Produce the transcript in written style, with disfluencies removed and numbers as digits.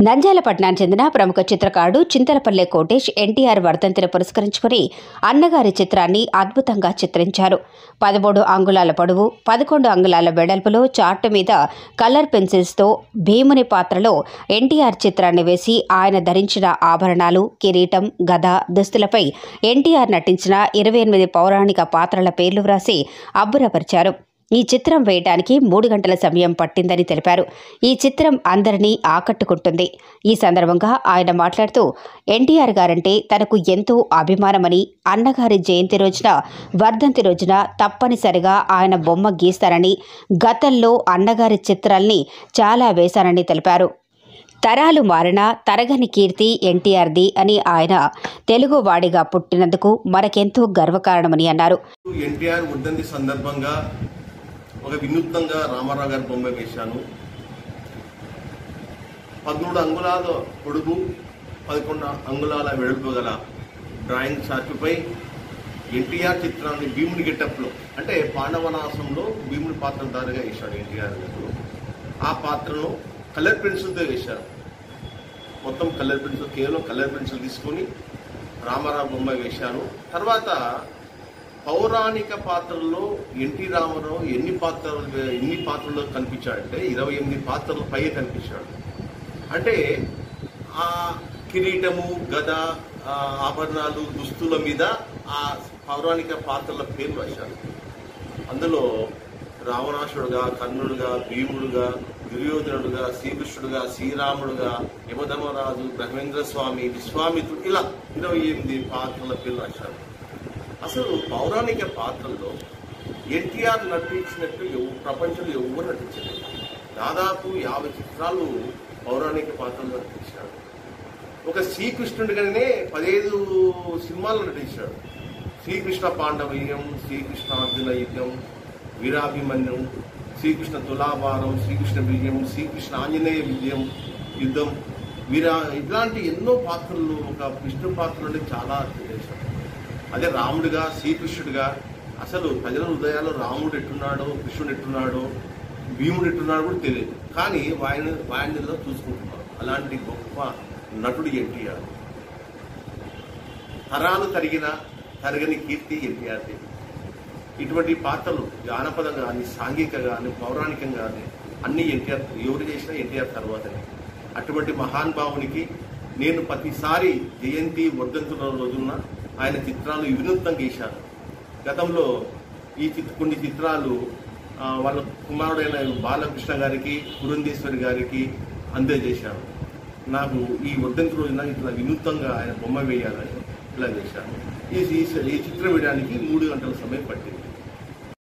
నంద్యాల పట్టణానికి చెందిన ప్రముఖ చిత్రకారుడు చింతలపల్లె కోటేష్ ఎన్టీఆర్ వర్ధంతిని పురస్కరించుకుని అన్నగారి చిత్రాన్ని అద్భుతంగా చిత్రించారు. 13 అంగుళాల పొడవు, 11 అంగుళాల వెడల్పులో చార్టు మీద కలర్ పెన్సిల్స్తో భీముని పాత్రలో ఎన్టీఆర్ చిత్రాన్ని వేసి ఆయన ధరించిన ఆభరణాలు, కిరీటం, గద, దుస్తులపై ఎన్టీఆర్ నటించిన 28 పౌరాణిక పాత్రల పేర్లు వ్రాసి అబ్బురపరిచారు. ఈ చిత్రం వేయడానికి 3 గంటల సమయం పట్టిందని తెలిపారు. ఈ చిత్రం అందరినీ ఆకట్టుకుంటుంది. ఈ సందర్భంగా ఆయన మాట్లాడుతూ ఎన్టీఆర్ గారంటే తనకు ఎంతో అభిమానమని, అన్నగారి జయంతి రోజున, వర్ధంతి రోజున తప్పనిసరిగా ఆయన బొమ్మ గీస్తారని, గతంలో అన్నగారి చిత్రాల్ని చాలా వేశారని తెలిపారు. తరాలు మారినా తరగని కీర్తి ఎన్టీఆర్ది అని ఆయన తెలుగువాడిగా పుట్టినందుకు మనకెంతో గర్వకారణమని అన్నారు. ఎన్టీఆర్ వర్ధంతి సందర్భంగా ఒక వినూత్నంగా రామారావు గారి బొమ్మ వేశాను. 13 అంగుళాల పొడుగు, 11 అంగుళాల వెడల్పు గల డ్రాయింగ్ చార్టుపై ఎన్టీఆర్ చిత్రాన్ని భీముని గెటప్లో, అంటే పాండవనాశంలో భీముని పాత్రధారిగా వేశాడు ఎన్టీఆర్ గారు. ఆ పాత్రను కలర్ పెన్సిల్తో వేశారు. మొత్తం కలర్ పెన్సిల్, కేవలం కలర్ పెన్సిల్ తీసుకొని రామారావు బొమ్మ వేశాను. తర్వాత పౌరాణిక పాత్రల్లో ఎన్టీ రామారావు ఎన్ని పాత్రల్లో కనిపించాడంటే 28 పాత్రల పై కనిపించాడు. అంటే ఆ కిరీటము, గద, ఆభరణాలు, దుస్తుల మీద ఆ పౌరాణిక పాత్రల పేర్లు రాశాడు. అందులో రావణాసుడుగా, కర్ణుడుగా, భీముడుగా, దుర్యోధనుడుగా, శ్రీకృష్ణుడుగా, శ్రీరాముడుగా, యమధర్మరాజు, బ్రహ్మేంద్ర స్వామి, విశ్వామిత్రుడు, ఇలా 28 పాత్రల పేర్లు రాశాడు. అసలు పౌరాణిక పాత్రల్లో ఎన్టీఆర్ నటించినట్టు ప్రపంచంలో ఎవరు నటించలేదు. దాదాపు 50 చిత్రాలు పౌరాణిక పాత్రలు నటించాడు. ఒక శ్రీకృష్ణుడిగానే 15 సినిమాలు నటించాడు. శ్రీకృష్ణ పాండవీయం, శ్రీకృష్ణ అర్జున యుద్ధం, వీరాభిమన్యం, శ్రీకృష్ణ తులాభారం, శ్రీకృష్ణ విజయం, శ్రీకృష్ణ ఆంజనేయ యుద్ధం, ఇలాంటి ఎన్నో పాత్రలు, ఒక విష్ణు పాత్రలు చాలా చేశాడు. అదే రాముడిగా, శ్రీకృష్ణుడిగా, అసలు ప్రజల హృదయాల్లో రాముడు ఎట్టున్నాడో, కృష్ణుడు ఎట్టున్నాడో, భీముడు ఎట్టున్నాడో కూడా తెలియదు. కానీ వాయినిలో చూసుకుంటున్నారు. అలాంటి గొప్ప నటుడు ఎన్టీఆర్. తరాలు తరగని కీర్తి ఎన్టీఆర్ది. ఇటువంటి పాత్రలు జానపదం కానీ, సాంఘిక కానీ, పౌరాణికం కానీ అన్ని ఎన్టీఆర్, ఎవరు చేసినా ఎన్టీఆర్ తర్వాతనే. అటువంటి మహానుభావునికి నేను ప్రతిసారి జయంతి, వర్ధంతుల రోజున ఆయన చిత్రాలు వినూత్నంగా గీశాను. గతంలో కొన్ని చిత్రాలు వాళ్ళ కుమారుడైన బాలకృష్ణ గారికి, పురంధేశ్వరి గారికి అందజేశాను. నాకు ఈ వర్ధంతి రోజున ఇట్లా వినూత్నంగా ఆయన బొమ్మ వేయాలని ఇలా చేశాను. ఈ చిత్రం వేయడానికి 3 గంటల సమయం పట్టింది.